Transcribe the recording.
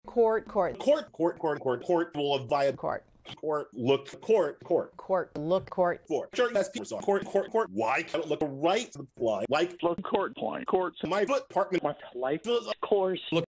Court, court, court will via court, court look court court, look, court. for sure that's people court why can't it look right to the fly like Look, court point. Courts. my foot apartment My life feels course. look